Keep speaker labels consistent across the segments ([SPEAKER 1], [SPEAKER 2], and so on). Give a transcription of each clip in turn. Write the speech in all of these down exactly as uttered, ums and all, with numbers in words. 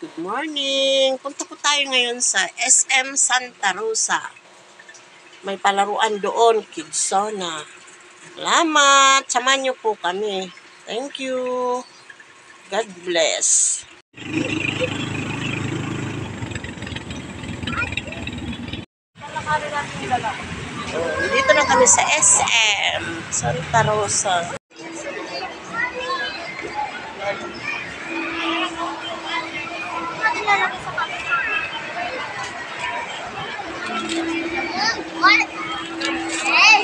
[SPEAKER 1] Good morning! Punta po tayo ngayon sa S M Santa Rosa. May palaruan doon, Kidsona. Salamat! Samahan niyo po kami. Thank you! God bless! Oh, dito na kami sa S M Santa Rosa.
[SPEAKER 2] What? Hey!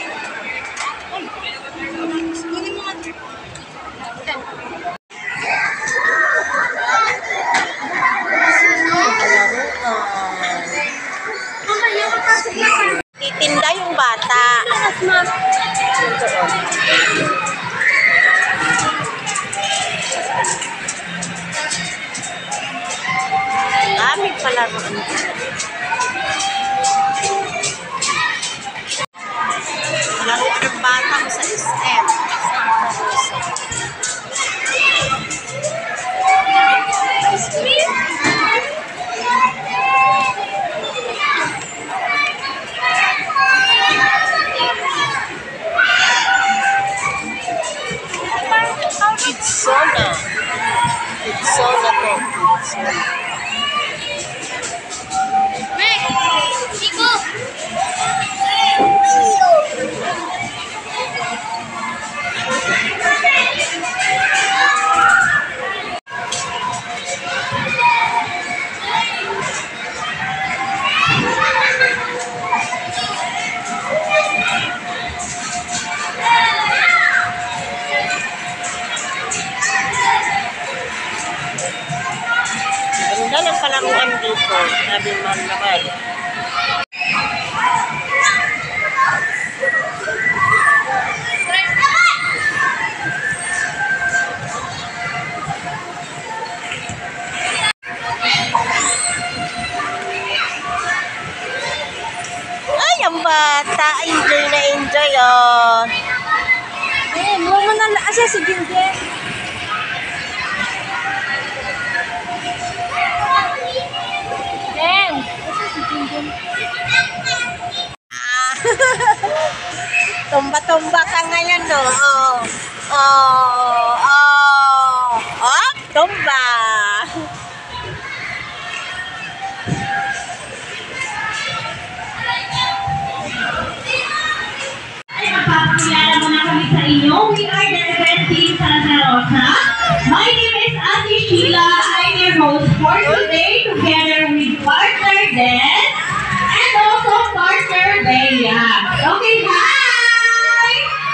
[SPEAKER 1] Titinda yung bata. Dami pala ron. Laruan ng bata ko sa S M. Ice cream? Kidsona. Kidsona to. Kidsona.
[SPEAKER 2] Mac! Chico!
[SPEAKER 1] Ganda ng palaruan dito. Sabi man naman. Ay, ang bata. Enjoy na enjoy, oh.
[SPEAKER 3] Eh, mo mo na asa si Ginge. Ben, asa si Ginge.
[SPEAKER 1] Ah. Tumba-tumba ka ngayon, no? Oh. Oh. Oh. Oh, tumba.
[SPEAKER 4] Papakilala muna kami sa inyo. We are the Red Team Santa Rosa. My name is Ate Sheila. I'm your host for today together with partner Den and also partner Leia. Okay, hi!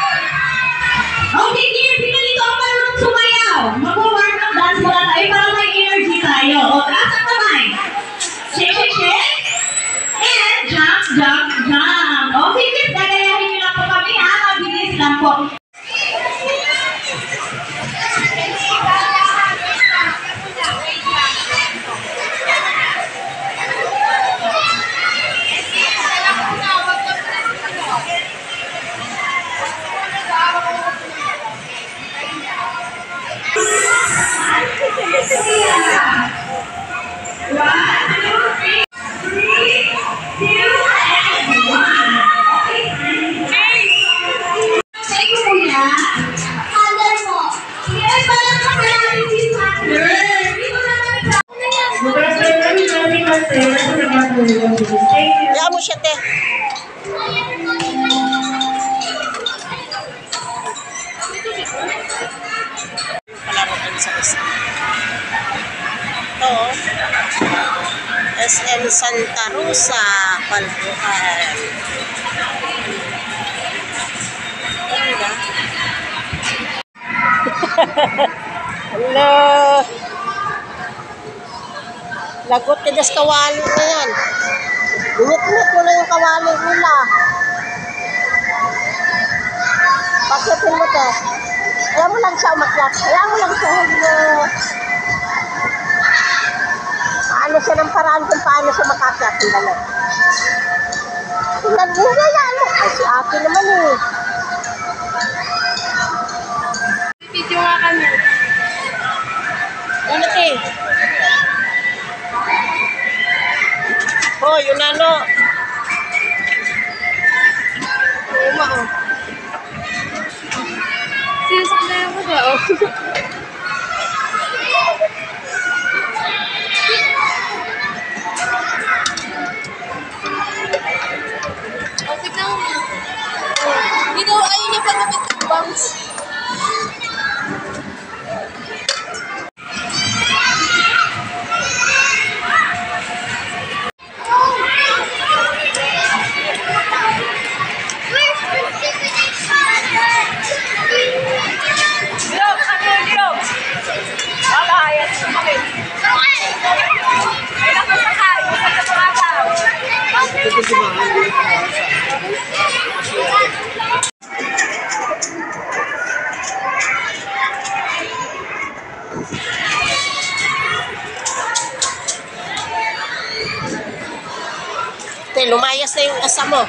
[SPEAKER 4] Okay, dear, sino dito ang marunong sumayaw? Mag-warm up dance muna tayo para may energy tayo. O, taas ang kamay. Shake, shake, shake. And jump, jump, jump. Okay, kids, gagayahin nyo lang po kami ha. Mabilis lang po.
[SPEAKER 1] Kaya mo siya, te. Palaruan sa S M. Ito, S M Santa Rosa, palaruan. Hello. Lagot ka dyan sa kawali na yan. Init-init mo na yung kawali nila. Pakitin mo, te. Kaya mo lang siya umakyat. Kaya mo lang siya hello. Ano siya ng paraan kung paano siya makakyat. Tingnan. Tingnan mo na yan. Ay, si ate naman eh.
[SPEAKER 3] Video nga kami.
[SPEAKER 1] Ano, te? Oo, yun na, no. Uma, oh.
[SPEAKER 3] Sinusundan ko siya, oh. Oh, tignan mo. Dito, ayun yung pagkakit ng bounce.
[SPEAKER 1] Te, lumayas na yung asa mo.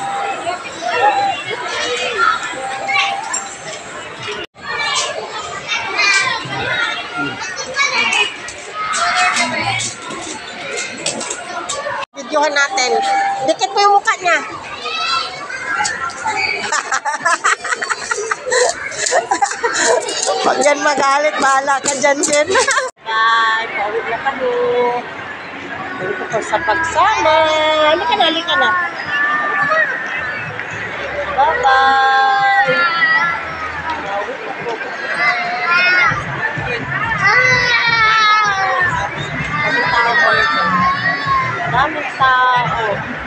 [SPEAKER 1] Videohan natin. Dikit mo yung mukha niya. Pag yan magalit, bahala ka dyan, Jen. Bye. Pauwi na kami. Dito ko sa pagsama. Ano ka na? Halika na. Bye-bye. Daming tao. Daming tao.